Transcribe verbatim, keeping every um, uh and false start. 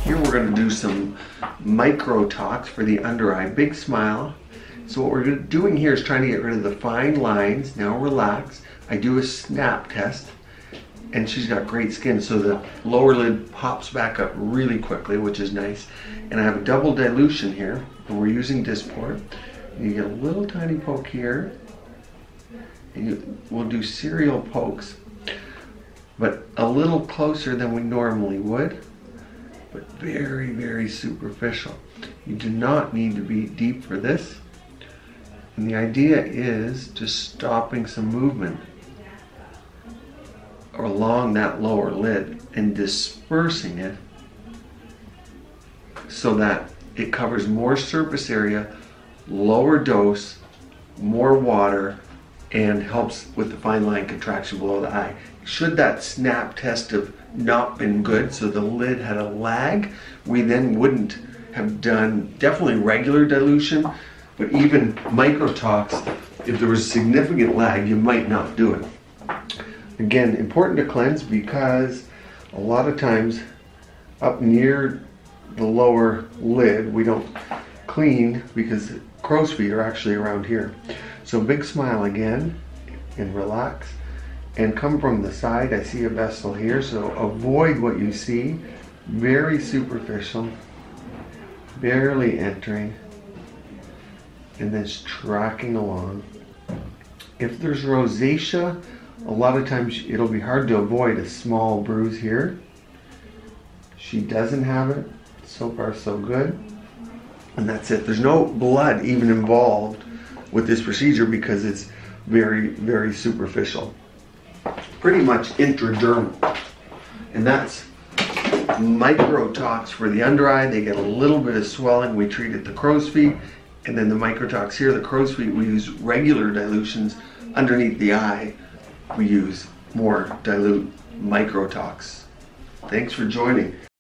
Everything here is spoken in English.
Here we're going to do some MicroTox for the under eye. Big smile. So what we're doing here is trying to get rid of the fine lines. Now relax. I do a snap test, and she's got great skin, so the lower lid pops back up really quickly, which is nice. And I have a double dilution here, and we're using Dysport. You get a little tiny poke here, and you, we'll do serial pokes, but a little closer than we normally would, but very, very superficial. You do not need to be deep for this. And the idea is just stopping some movement along that lower lid and dispersing it so that it covers more surface area, lower dose, more water, and helps with the fine line contraction below the eye. Should that snap test have not been good, so the lid had a lag, we then wouldn't have done definitely regular dilution, but even MicroTox, if there was significant lag, you might not do it. Again, important to cleanse because a lot of times up near the lower lid, we don't clean because crow's feet are actually around here. So big smile again and relax. And come from the side, I see a vessel here, so avoid what you see. Very superficial, barely entering, and then tracking along. If there's rosacea, a lot of times it'll be hard to avoid a small bruise here. She doesn't have it. So far so good. And that's it. There's no blood even involved with this procedure because it's very, very superficial. Pretty much intradermal. And that's MicroTox for the under eye. They get a little bit of swelling. We treat it the crow's feet. And then the MicroTox here, the crow's feet, we use regular dilutions. Underneath the eye, we use more dilute MicroTox. Thanks for joining.